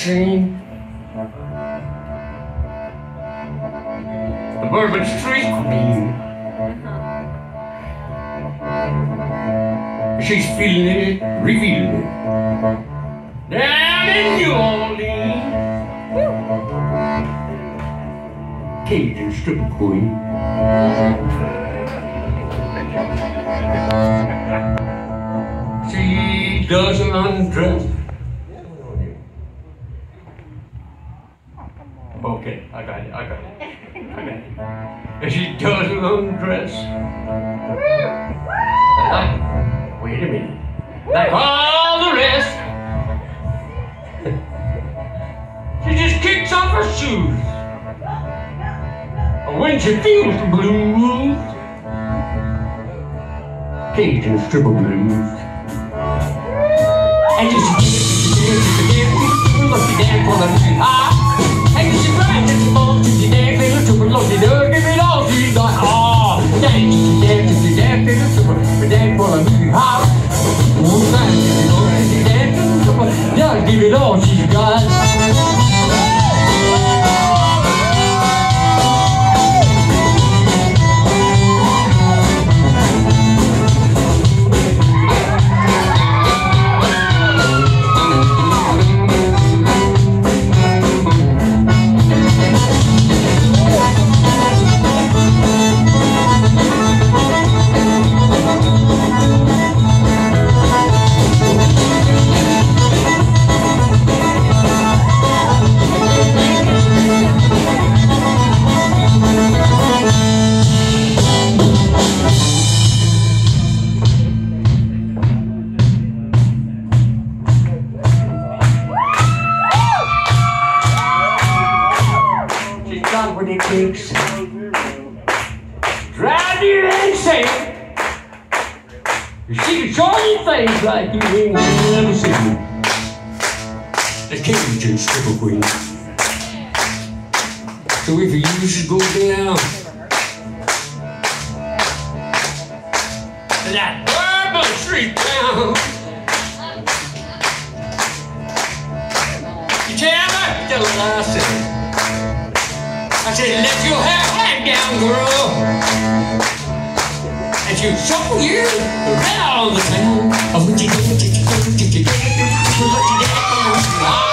scene. The Bourbon Street Queen. She's feeling it, revealing it. Down in New Orleans. Cajun stripper queen. She doesn't undress. Okay, I got it. She doesn't undress. Wait a minute. Like all the rest. She just kicks off her shoes. When she feels the blues. Cajun stripper blues. And you see, look at that for the high. And you see, right at the moment, you dance, and you're super low, you do, give it all, she's like, oh, dance, you dance, and you're super, but dance for the high. One time, you know, and you dance, and super, yeah, give it all, she's got. With the kicks, drive you insane. She can show you things like you ain't never seen. The Cajun stripper queen. So if you just go down to that Bourbon Street town, you tell her, tell her I said. I said, let your hair hang down, girl. And she'll shuffle you around the town. Oh, what you do, what you do, what you do, what you do, what you do.